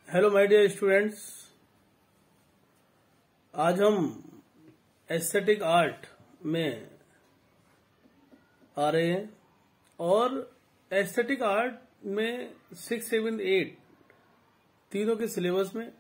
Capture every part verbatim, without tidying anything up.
Hello my dear students, आज हम aesthetic art में आ रहे हैं और एस्थेटिक आर्ट में सिक्स सेवन एट तीनों के सिलेबस में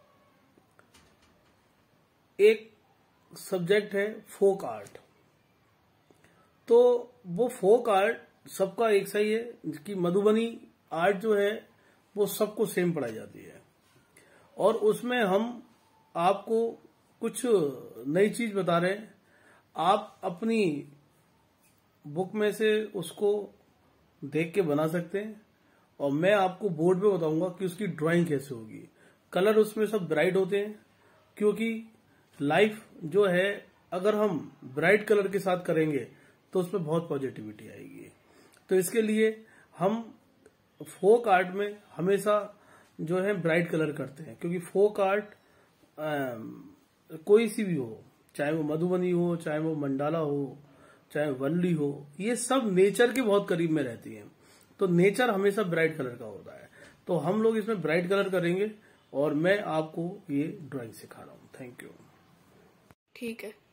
एक सब्जेक्ट है फोक आर्ट। तो वो फोक आर्ट सबका एक सा ही है कि मधुबनी आर्ट जो है वो सबको सेम पढ़ाई जाती है और उसमें हम आपको कुछ नई चीज बता रहे हैं। आप अपनी बुक में से उसको देख के बना सकते हैं और मैं आपको बोर्ड पे बताऊंगा कि उसकी ड्राइंग कैसे होगी। कलर उसमें सब ब्राइट होते हैं क्योंकि लाइफ जो है अगर हम ब्राइट कलर के साथ करेंगे तो उसमें बहुत पॉजिटिविटी आएगी। तो इसके लिए हम फोक आर्ट में हमेशा जो है ब्राइट कलर करते हैं क्योंकि फोक आर्ट आ, कोई सी भी हो, चाहे वो मधुबनी हो, चाहे वो मंडाला हो, चाहे वल्ली हो, ये सब नेचर के बहुत करीब में रहती हैं। तो नेचर हमेशा ब्राइट कलर का होता है। तो हम लोग इसमें ब्राइट कलर करेंगे और मैं आपको ये ड्राइंग सिखा रहा हूँ। Thank you. ठीक है,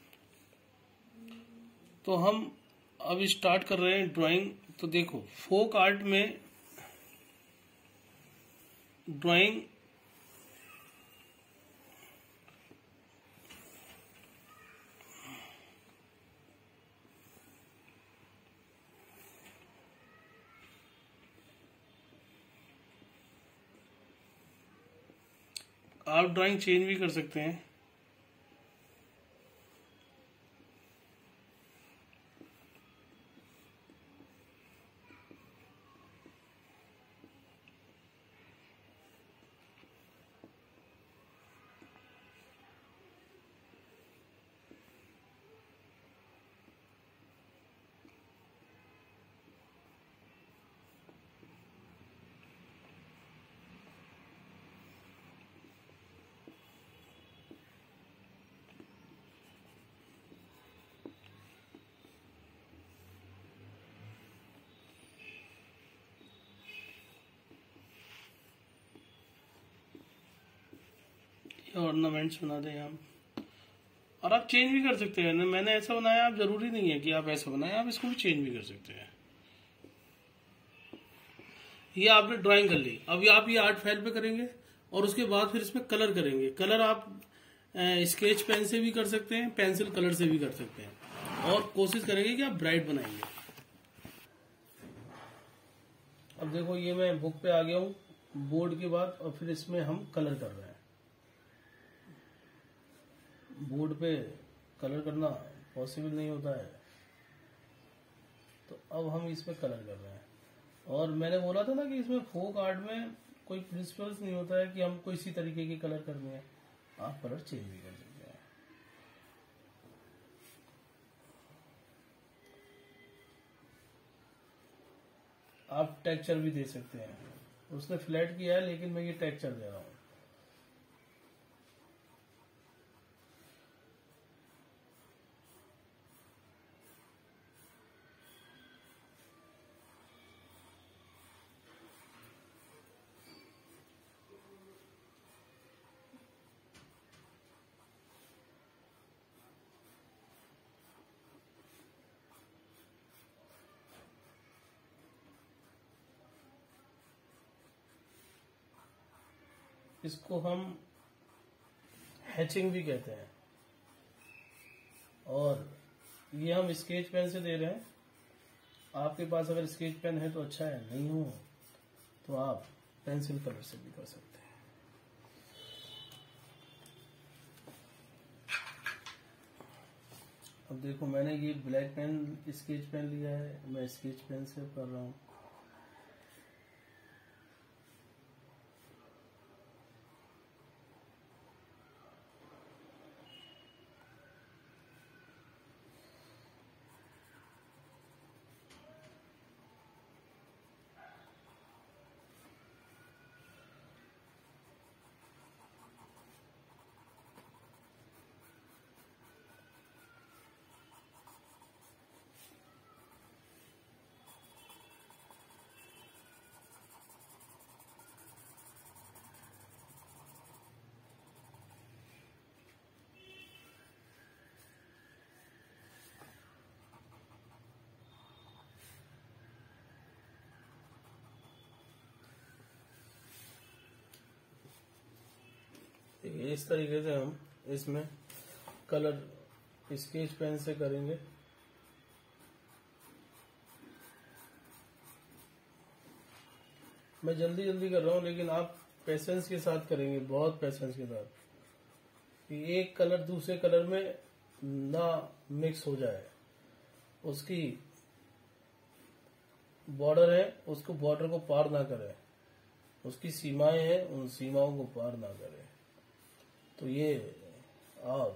तो हम अब स्टार्ट कर रहे हैं ड्राइंग। तो देखो, फोक आर्ट में ड्राइंग आप ड्राइंग चेंज भी कर सकते हैं। ऑर्नामेंट्स बना दें हम, और आप चेंज भी कर सकते हैं। मैंने ऐसा बनाया, आप जरूरी नहीं है कि आप ऐसा बनाएं, आप इसको भी चेंज भी कर सकते हैं। ये आपने ड्राइंग कर ली। अब आप ये आर्ट फाइल पे करेंगे और उसके बाद फिर इसमें कलर करेंगे। कलर आप स्केच पेन से भी कर सकते हैं, पेंसिल कलर से भी कर सकते हैं और कोशिश करेंगे कि आप ब्राइट बनाएंगे। अब देखो, ये मैं बुक पे आ गया हूँ बोर्ड के बाद, और फिर इसमें हम कलर कर रहे हैं। बोर्ड पे कलर करना पॉसिबल नहीं होता है, तो अब हम इसमें कलर कर रहे हैं। और मैंने बोला था ना कि इसमें फोक आर्ट में कोई प्रिंसिपल्स नहीं होता है कि हमको इसी तरीके के कलर करने हैं, आप कलर चेंज भी कर सकते हैं। आप टेक्सचर भी दे सकते हैं। उसने फ्लैट किया है लेकिन मैं ये टेक्सचर दे रहा हूँ। इसको हम हैचिंग भी कहते हैं और ये हम स्केच पेन से दे रहे हैं। आपके पास अगर स्केच पेन है तो अच्छा है, नहीं हो तो आप पेंसिल कलर से भी कर सकते हैं। अब देखो, मैंने ये ब्लैक पेन स्केच पेन लिया है, मैं स्केच पेन से कर रहा हूँ। देखिए इस तरीके से हम इसमें कलर स्केच पेन से करेंगे। मैं जल्दी जल्दी कर रहा हूँ, लेकिन आप पेशेंस के साथ करेंगे, बहुत पेशेंस के साथ, कि एक कलर दूसरे कलर में ना मिक्स हो जाए। उसकी बॉर्डर है, उसको बॉर्डर को पार ना करे, उसकी सीमाएं हैं, उन सीमाओं को पार ना करे। तो ये आप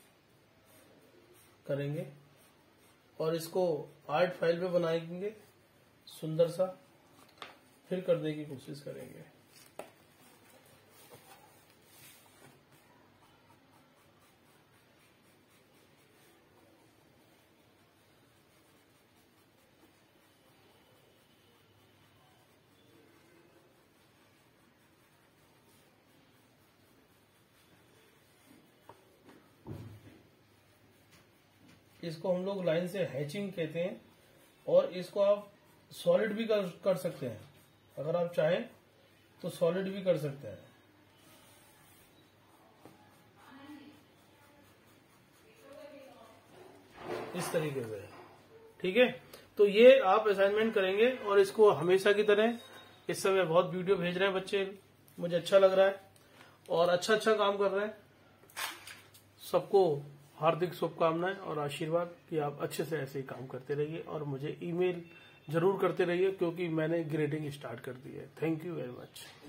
करेंगे और इसको आर्ट फाइल पे बनाएंगे सुंदर सा, फिर करने की कोशिश करेंगे। इसको हम लोग लाइन से हैचिंग कहते हैं, और इसको आप सॉलिड भी कर, कर सकते हैं। अगर आप चाहें तो सॉलिड भी कर सकते हैं। इस तरीके से, ठीक है। तो ये आप असाइनमेंट करेंगे, और इसको हमेशा की तरह, इस समय बहुत वीडियो भेज रहे हैं बच्चे, मुझे अच्छा लग रहा है और अच्छा अच्छा काम कर रहे हैं। सबको हार्दिक शुभकामनाएं और आशीर्वाद कि आप अच्छे से ऐसे ही काम करते रहिए, और मुझे ईमेल जरूर करते रहिए, क्योंकि मैंने ग्रेडिंग स्टार्ट कर दी है। Thank you very much.